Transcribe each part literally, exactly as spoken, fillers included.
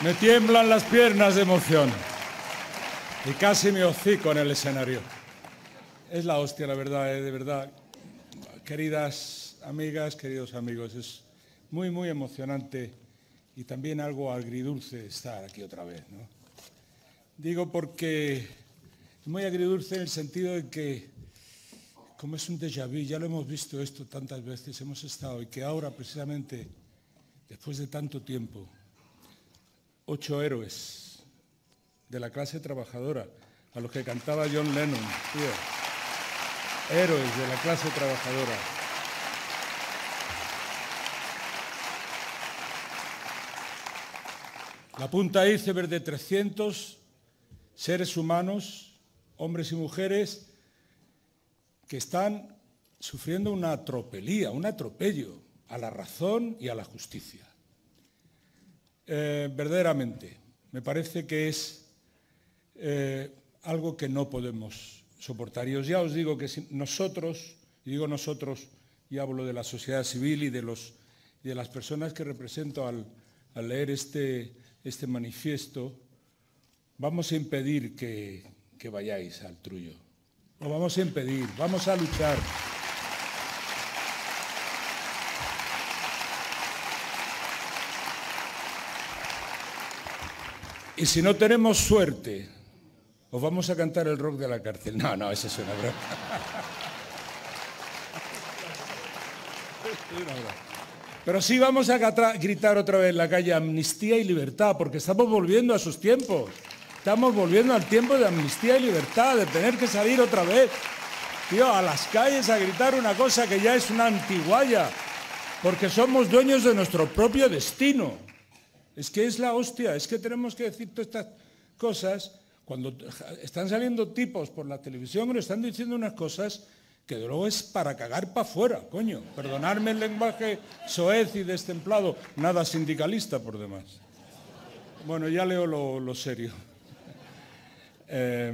Me tiemblan las piernas de emoción y casi me hocico en el escenario. Es la hostia, la verdad, eh, de verdad. Queridas amigas, queridos amigos, es muy, muy emocionante y también algo agridulce estar aquí otra vez, ¿no? Digo porque es muy agridulce en el sentido de que, como es un déjà vu, ya lo hemos visto esto tantas veces, hemos estado, y que ahora precisamente, después de tanto tiempo, ocho héroes de la clase trabajadora, a los que cantaba John Lennon, tío, héroes de la clase trabajadora. La punta iceberg de trescientos seres humanos, hombres y mujeres, que están sufriendo una atropelía, un atropello a la razón y a la justicia. Eh, verdaderamente, me parece que es eh, algo que no podemos soportar. Y os, ya os digo que si nosotros, y digo nosotros, y hablo de la sociedad civil y de, los, y de las personas que represento al, al leer este, este manifiesto, vamos a impedir que, que vayáis al trullo. Lo vamos a impedir, vamos a luchar. Y si no tenemos suerte, os vamos a cantar el rock de la cárcel. No, no, eso es una broma. Pero sí vamos a gritar otra vez en la calle amnistía y libertad, porque estamos volviendo a esos tiempos. Estamos volviendo al tiempo de amnistía y libertad, de tener que salir otra vez, tío, a las calles a gritar una cosa que ya es una antigualla, porque somos dueños de nuestro propio destino. Es que es la hostia, es que tenemos que decir todas estas cosas cuando están saliendo tipos por la televisión y nos están diciendo unas cosas que de luego es para cagar para afuera, coño. Perdonadme el lenguaje soez y destemplado, nada sindicalista por demás. Bueno, ya leo lo, lo serio. Eh,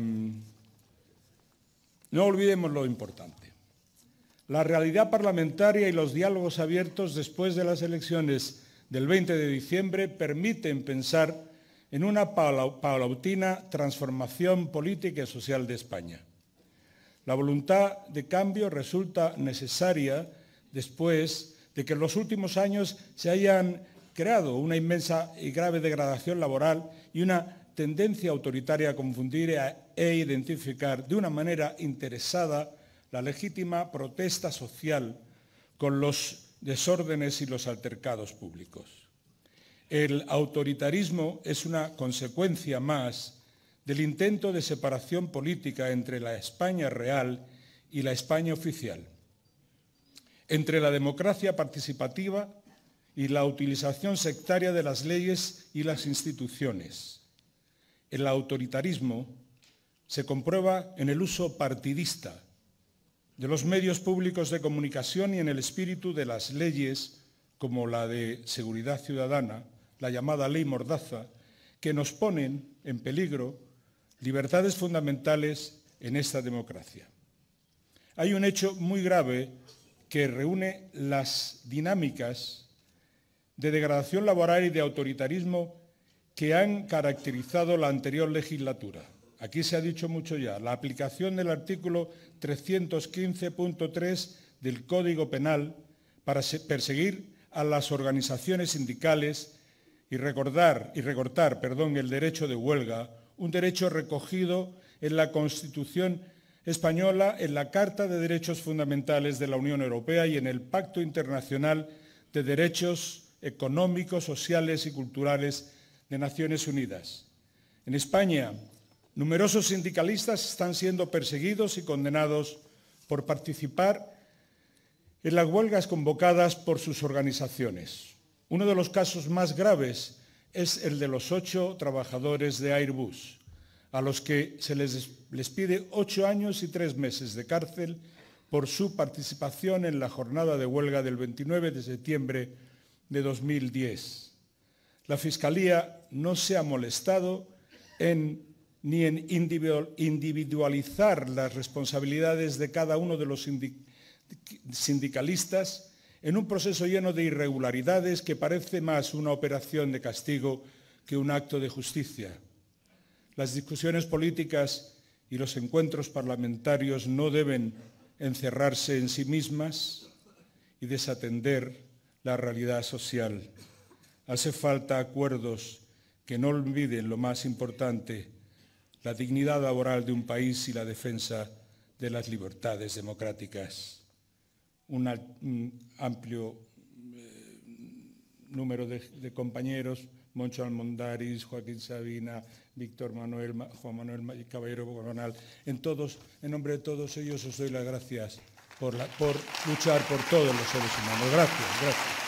no olvidemos lo importante. La realidad parlamentaria y los diálogos abiertos después de las elecciones del veinte de diciembre permiten pensar en una paulatina transformación política y social de España. La voluntad de cambio resulta necesaria después de que en los últimos años se hayan creado una inmensa y grave degradación laboral y una tendencia autoritaria a confundir e identificar de una manera interesada la legítima protesta social con los desórdenes y los altercados públicos. El autoritarismo es una consecuencia más del intento de separación política entre la España real y la España oficial, entre la democracia participativa y la utilización sectaria de las leyes y las instituciones. El autoritarismo se comprueba en el uso partidista de los medios públicos de comunicación y en el espíritu de las leyes como la de seguridad ciudadana, la llamada ley Mordaza, que nos ponen en peligro libertades fundamentales en esta democracia. Hay un hecho muy grave que reúne las dinámicas de degradación laboral y de autoritarismo que han caracterizado la anterior legislatura. Aquí se ha dicho mucho ya, la aplicación del artículo trescientos quince punto tres del Código Penal para perseguir a las organizaciones sindicales y, recordar, y recortar perdón, el derecho de huelga, un derecho recogido en la Constitución española, en la Carta de Derechos Fundamentales de la Unión Europea y en el Pacto Internacional de Derechos Económicos, Sociales y Culturales de Naciones Unidas. En España, numerosos sindicalistas están siendo perseguidos y condenados por participar en las huelgas convocadas por sus organizaciones. Uno de los casos más graves es el de los ocho trabajadores de Airbus, a los que se les, les pide ocho años y tres meses de cárcel por su participación en la jornada de huelga del veintinueve de septiembre de dos mil diez. La Fiscalía no se ha molestado en, ni en individualizar las responsabilidades de cada uno de los sindicalistas en un proceso lleno de irregularidades que parece más una operación de castigo que un acto de justicia. Las discusiones políticas y los encuentros parlamentarios no deben encerrarse en sí mismas y desatender la realidad social. Hace falta acuerdos que no olviden lo más importante, la dignidad laboral de un país y la defensa de las libertades democráticas. Un, un amplio eh, número de, de compañeros, Moncho Almondaris, Joaquín Sabina, Víctor Manuel, Juan Manuel Caballero Boronal, en todos, en nombre de todos ellos os doy las gracias por, la, por luchar por todos los seres humanos. Gracias, gracias.